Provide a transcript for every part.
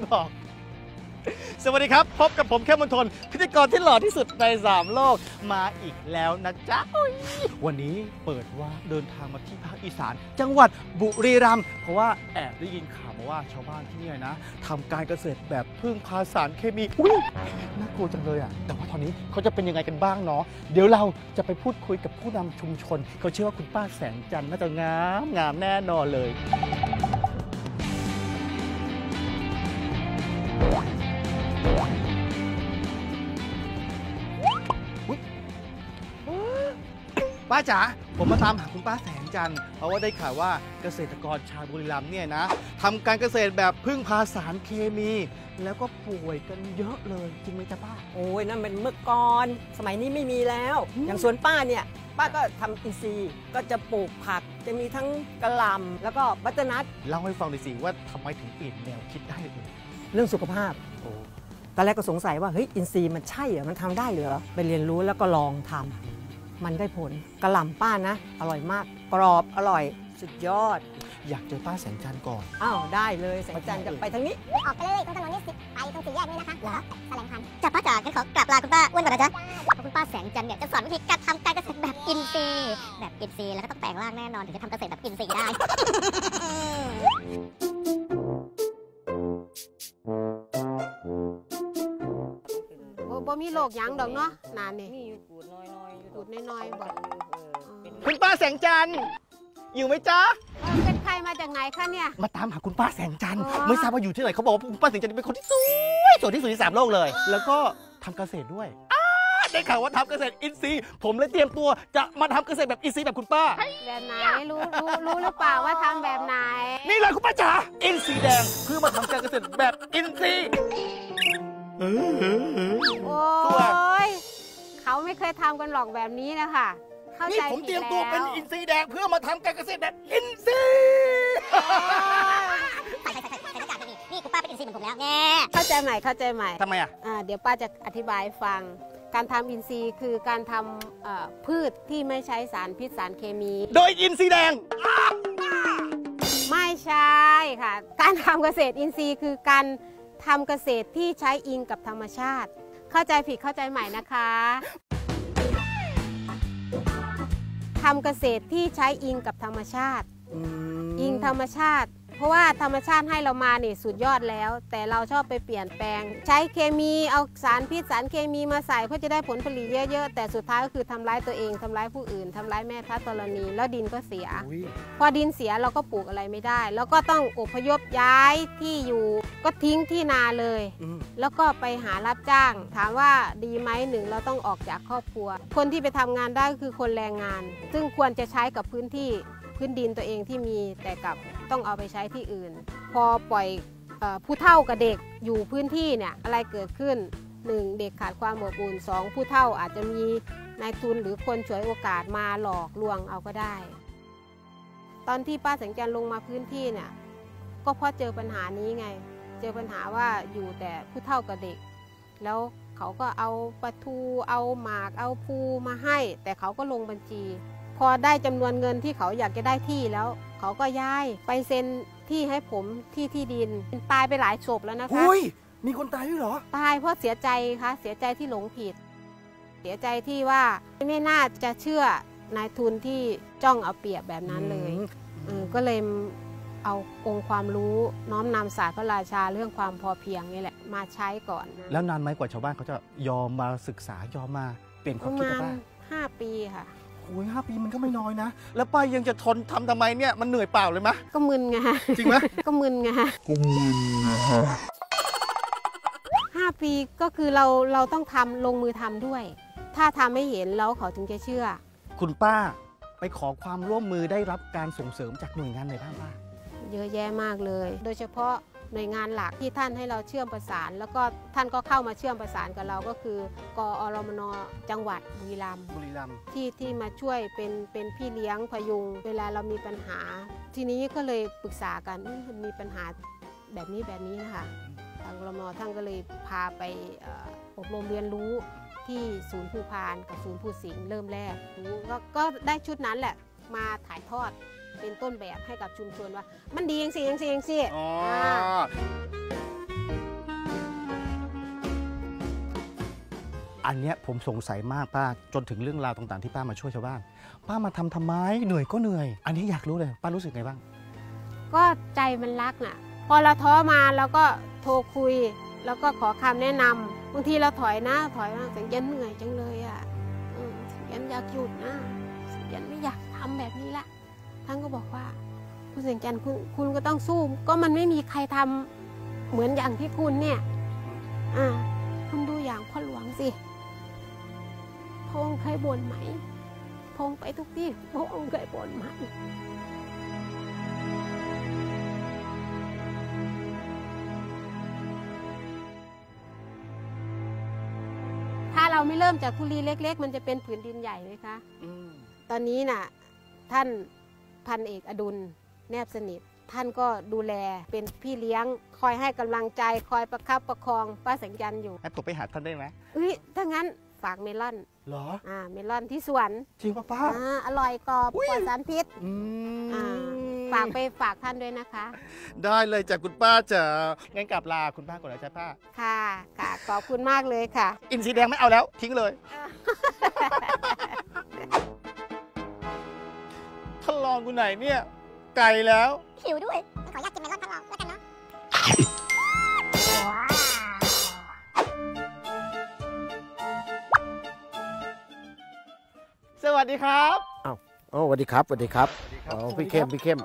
บอกสวัสดีครับพบกับผมเข้มมนทนพิธีกรที่หล่อที่สุดใน3โลกมาอีกแล้วนะจ๊ะวันนี้เปิดว่าเดินทางมาที่ภาคอีสานจังหวัดบุรีรัมย์เพราะว่าแอบได้ยินข่าวมาว่าชาวบ้านที่นี่นะทำการเกษตรแบบพึ่งพาสารเคมีน่ากลัวจังเลยอ่ะแต่ว่าตอนนี้เขาจะเป็นยังไงกันบ้างเนาะเดี๋ยวเราจะไปพูดคุยกับผู้นำชุมชนเขาเชื่อว่าคุณป้าแสงจันทร์น่าจะงามแน่นอนเลยป้าจ๋าผมมาตามหาคุณป้าแสงจันทร์เพราะว่าได้ข่าวว่าเกษตรกรชาวบุรีรัมย์เนี่ยนะทำการเกษตรแบบพึ่งพาสารเคมีแล้วก็ป่วยกันเยอะเลยจริงไหมจ๊ะป้าโอ้ยนั่นเป็นเมื่อก่อนสมัยนี้ไม่มีแล้วอย่างสวนป้าเนี่ยป้าก็ทำอินทรีย์ก็จะปลูกผักจะมีทั้งกะหล่ำแล้วก็บัตเตอร์นัทเล่าให้ฟังหน่อยสิว่าทำไมถึงเปลี่ยนแนวคิดได้เลยเรื่องสุขภาพตอนแรกก็สงสัยว่าเฮ้ยอินทรีย์มันใช่เหรอมันทำได้เหรอไปเรียนรู้แล้วก็ลองทำมันได้ผลกะหล่ำป้านะอร่อยมากกรอบอร่อยสุดยอดอยากเจอป้าแสงจันทร์ก่อนอ้าวได้เลยแสงจันทร์จะไปทางนี้ออกไปเลยตรงถนนนี่ไปตรงสี่แยกนี่นะคะเหรอแสลงพันจับป้าจ๋ากันขอกราบลาคุณป้าอ้วนก่อนนะจ๊ะคุณป้าแสงจันทร์เนี่ยจะสอนวิธีการทำการเกษตรแบบอินทรีย์แล้วก็ต้องแปลงร่างแน่นอนถึงจะทำเกษตรแบบอินทรีย์ได้บ่มีโรคยังดอกเนาะนานนี่มีอยู่กูดน้อยๆบอกคุณป้าแสงจันทร์อยู่ไหมจ๊ะเป็นใครมาจากไหนคะเนี่ยมาตามหาคุณป้าแสงจันทร์ไม่ทราบว่าอยู่ที่ไหนเขาบอกว่าคุณป้าแสงจันทร์เป็นคนที่สวยที่สุดใน3โลกเลยแล้วก็ทำเกษตรด้วยได้ข่าวว่าทำเกษตรอินทรีย์ผมเลยเตรียมตัวจะมาทำเกษตรแบบอินทรีย์แบบคุณป้าแบบไหนรู้หรือเปล่าว่าทำแบบไหนนี่เลยคุณป้าจ๋าอินทรีย์แดงเพื่อมาทำการเกษตรแบบอินทรีย์โอ้ยเขาไม่เคยทำกันหรอกแบบนี้นะคะนี่ผมเตรียมตัวเป็นอินทรีย์แดงเพื่อมาทำการเกษตรแบบอินทรีย์นี่คุณป้าเป็นอินทรีย์เหมือนผมแล้วแน่เข้าใจใหม่ทำไมเดี๋ยวป้าจะอธิบายฟังการทำอินทรีย์คือการทำพืชที่ไม่ใช้สารพิษสารเคมีโดยอินทรีย์แดงไม่ใช่ค่ะการทำเกษตรอินทรีย์คือการทำเกษตรที่ใช้อิงกับธรรมชาติเข้าใจผิดเข้าใจใหม่นะคะทำเกษตรที่ใช้อิงกับธรรมชาติอิงธรรมชาติเพราะว่าธรรมชาติให้เรามาเนี่ยสุดยอดแล้วแต่เราชอบไปเปลี่ยนแปลงใช้เคมีเอาสารพิษสารเคมีมาใส่เพื่อจะได้ผลผลิตเยอะๆแต่สุดท้ายก็คือทำร้ายตัวเองทำร้ายผู้อื่นทำร้ายแม่พระธรณีแล้วดินก็เสียพอดินเสียเราก็ปลูกอะไรไม่ได้แล้วก็ต้องอพยพย้ายที่อยู่ก็ทิ้งที่นาเลยแล้วก็ไปหารับจ้างถามว่าดีไหม1เราต้องออกจากครอบครัวคนที่ไปทำงานได้ก็คือคนแรงงานซึ่งควรจะใช้กับพื้นดินตัวเองที่มีแต่กับต้องเอาไปใช้ที่อื่นพอปล่อยผู้เฒ่ากับเด็กอยู่พื้นที่เนี่ยอะไรเกิดขึ้น1เด็กขาดความอบอุ่น2ผู้เฒ่าอาจจะมีนายทุนหรือคนฉวยโอกาสมาหลอกลวงเอาก็ได้ตอนที่ป้าแสงจันทร์ลงมาพื้นที่เนี่ยก็เพราะเจอปัญหานี้ไงเจอปัญหาว่าอยู่แต่ผู้เฒ่ากับเด็กแล้วเขาก็เอาปลาทูเอาหมากเอาภูมาให้แต่เขาก็ลงบัญชีพอได้จำนวนเงินที่เขาอยากจะได้ที่แล้วเขาก็ย้ายไปเซ็นที่ให้ผมที่ดินตายไปหลายศพแล้วนะคะมีคนตายด้วยเหรอตายเพราะเสียใจค่ะเสียใจที่หลงผิดเสียใจที่ว่าไม่น่าจะเชื่อนายทุนที่จ้องเอาเปรียบแบบนั้นเลยก็เลยเอาองค์ความรู้น้อมนำศาสตร์พระราชาเรื่องความพอเพียงนี่แหละมาใช้ก่อนแล้วนานไหมกว่าชาวบ้านเขาจะยอมมาศึกษายอมมาเปลี่ยนความคิดประมาณ5 ปีค่ะโอ้ย5 ปีมันก็ไม่น้อยนะแล้วป้ายังจะทนทำไมเนี่ยมันเหนื่อยเปล่าเลยมะก็มึนไงจริงไหมก็มึนไง5 ปีก็คือเราต้องทำลงมือทำด้วยถ้าทำไม่เห็นแล้วเขาถึงจะเชื่อคุณป้าไปขอความร่วมมือได้รับการส่งเสริมจากหน่วยงานไหนบ้างป้าเยอะแยะมากเลยโดยเฉพาะหน่วยงานหลักที่ท่านให้เราเชื่อมประสานแล้วก็ท่านก็เข้ามาเชื่อมประสานกับเราก็คือกอรมน.จังหวัดบุรีรัมย์ที่มาช่วยเป็นพี่เลี้ยงพยุงเวลาเรามีปัญหาทีนี้ก็เลยปรึกษากันมันมีปัญหาแบบนี้นะคะทางกรม.ท่านก็เลยพาไปอบรมเรียนรู้ที่ศูนย์ภูพานกับศูนย์ภูสิงห์เริ่มแรกก็ได้ชุดนั้นแหละมาถ่ายทอดเป็นต้นแบบให้กับชุมชนว่ามันดีอย่างสิอันเนี้ยผมสงสัยมากป้าจนถึงเรื่องราวต่างๆที่ป้ามาช่วยชาวบ้านป้ามาทำไมเหนื่อยก็เหนื่อยอันนี้อยากรู้เลยป้ารู้สึกไงบ้างก็ใจมันรักน่ะ พอเราท้อมาเราก็โทรคุย แล้วก็ขอคำแนะนำบางทีเราถอยนะสังเย็นเหนื่อยจังเลยอ่ะสังเย็นอยากหยุดนะสังเย็นไม่อยากทำแบบนี้ละท่านก็บอกว่าคุณสังเย็นคุณก็ต้องสู้ก็มันไม่มีใครทำเหมือนอย่างที่คุณเนี่ยคุณดูอย่างพ่อหลวงสิพระองค์เคยบ่นไหมพระองค์ไปทุกที่พระองค์เคยบ่นไหมถ้าเราไม่เริ่มจากทุลีเล็กๆมันจะเป็นผืนดินใหญ่ไหมคะตอนนี้น่ะท่านพันเอกอดุลแนบสนิทท่านก็ดูแลเป็นพี่เลี้ยงคอยให้กำลังใจคอยประคับประคองป้าสังยันอยู่ให้ผมไปหาท่านได้ไหมถ้างั้นฝากเมลอนเหรอเมลอนที่สวนจริงป่ะป้าอร่อยกรอบปลอดสารพิษฝากท่านด้วยนะคะได้เลยจากคุณป้าจ๋างั้นกลับลาคุณป้าก่อนนะจ๊ะป้าค่ะขอบคุณมากเลยค่ะอินทรีแดงไม่เอาแล้วทิ้งเลยท่านรองกูไหนเนี่ยไก่แล้วหิวด้วยขออยากกินเมลอนท่านรองแล้วกันเนาะสวัสดีครับสวัสดีครับสวัสดีครับพี่เข้ม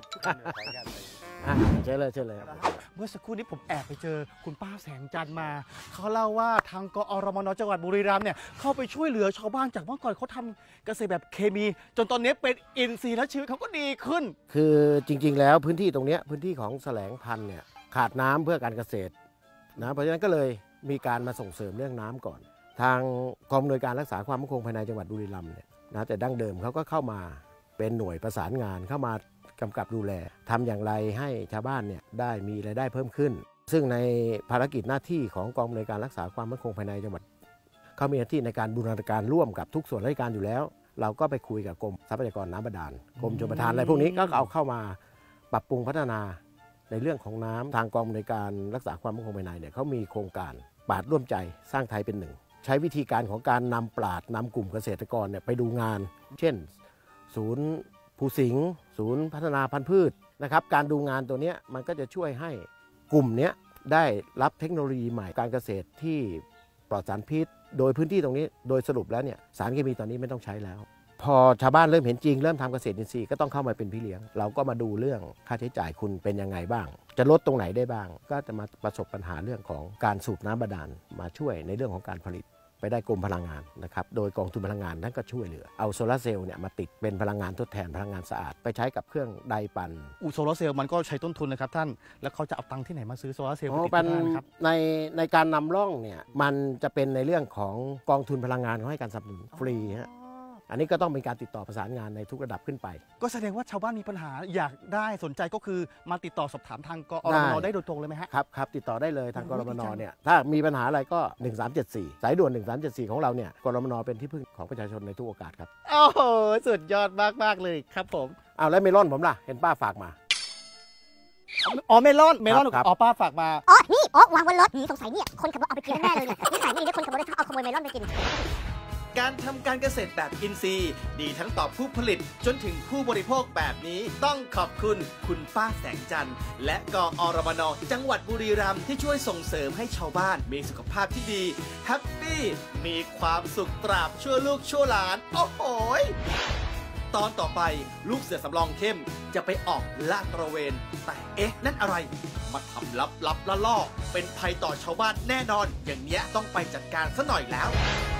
เชิญเลยเมื่อสักครู่นี้ผมแอบไปเจอคุณป้าแสงจันทร์มาเขาเล่าว่าทางกอรมน.จังหวัดบุรีรัมย์เนี่ยเข้าไปช่วยเหลือชาวบ้านจากเมื่อก่อนเขาทำเกษตรแบบเคมีจนตอนนี้เป็นอินทรีย์แล้วชีวิตเขาก็ดีขึ้นคือจริงๆแล้วพื้นที่ตรงนี้พื้นที่ของแสลงพันธุ์เนี่ยขาดน้ำเพื่อการเกษตรนะเพราะฉะนั้นก็เลยมีการมาส่งเสริมเรื่องน้ำก่อนทางกองอำนวยการรักษาความมั่นคงภายในจังหวัดบุรีรัมย์เนี่ยนะแต่ดั้งเดิมเขาก็เข้ามาเป็นหน่วยประสานงานเข้ามากำกับดูแลทำอย่างไรให้ชาวบ้านเนี่ยได้มีรายได้เพิ่มขึ้นซึ่งในภารกิจหน้าที่ของกองอำนวยการรักษาความมั่นคงภายในจังหวัดเขามีหน้าที่ในการบูรณาการร่วมกับทุกส่วนราชการอยู่แล้วเราก็ไปคุยกับกรมทรัพยากรน้ำบาดาลกรมชลประทานอะไรพวกนี้ก็เอาเข้ามาปรับปรุงพัฒนาในเรื่องของน้ำทางกองอำนวยการรักษาความมั่นคงภายในเนี่ยเขามีโครงการปราชญ์ร่วมใจสร้างไทยเป็นหนึ่งใช้วิธีการของการนำปราชญ์นำกลุ่มเกษตรกรเนี่ยไปดูงานเช่นศูนย์ภูสิงห์ศูนย์พัฒนาพันธุ์พืชนะครับการดูงานตัวนี้มันก็จะช่วยให้กลุ่มนี้ได้รับเทคโนโลยีใหม่การเกษตรที่ปลอดสารพิษโดยพื้นที่ตรงนี้โดยสรุปแล้วเนี่ยสารเคมีตอนนี้ไม่ต้องใช้แล้วพอชาวบ้านเริ่มเห็นจริงเริ่มทำเกษตรอินทรีย์ก็ต้องเข้ามาเป็นพี่เลี้ยงเราก็มาดูเรื่องค่าใช้จ่ายคุณเป็นยังไงบ้างจะลดตรงไหนได้บ้างก็จะมาประสบปัญหาเรื่องของการสูบน้ำบาดาลมาช่วยในเรื่องของการผลิตไปได้กรมพลังงานนะครับโดยกองทุนพลังงานนั้นก็ช่วยเหลือเอาโซลาร์เซลล์เนี่ยมาติดเป็นพลังงานทดแทนพลังงานสะอาดไปใช้กับเครื่องไดปั่นโซลาร์เซลล์มันก็ใช้ต้นทุนนะครับท่านแล้วเขาจะเอาตังค์ที่ไหนมาซื้อโซลาร์เซลล์ไปติดบ้านครับในการนำร่องเนี่ยมันจะเป็นในเรื่องของกองทุนพลังงานเขาให้การสนับสนุนฟรีฮะอันนี้ก็ต้องเป็นการติดต่อประสานงานในทุกระดับขึ้นไปก็แสดงว่าชาวบ้านมีปัญหาอยากได้สนใจก็คือมาติดต่อสอบถามทางกอรมน.ได้โดยตรงเลยไหมฮะครับติดต่อได้เลยทางกรมน.เนี่ยถ้ามีปัญหาอะไรก็1374สายด่วน1374ของเราเนี่ยกรมน.เป็นที่พึ่งของประชาชนในทุกโอกาสครับโอ้โหสุดยอดมากเลยครับผมแล้วเมลอนผมล่ะเห็นป้าฝากมาเมลอนป้าฝากมานี่วางบนรถสงสัยเนี่ยคนขับรถเอาไปกินแน่เลยเนี่ยนี่ขายนี่คนขับรถเอาขโมยเมลอนไปกินการทำการเกษตรแบบอินทรีย์ดีทั้งต่อผู้ผลิตจนถึงผู้บริโภคแบบนี้ต้องขอบคุณคุณป้าแสงจันทร์และกอรมน.จังหวัดบุรีรัมย์ที่ช่วยส่งเสริมให้ชาวบ้านมีสุขภาพที่ดีแฮปปี้มีความสุขตราบชั่วลูกชั่วหลานโอ้โหตอนต่อไปลูกเสือสำรองเข้มจะไปออกลาดตระเวนแต่นั่นอะไรมาทำลับๆล่อๆเป็นภัยต่อชาวบ้านแน่นอนอย่างเนี้ยต้องไปจัดการซะหน่อยแล้ว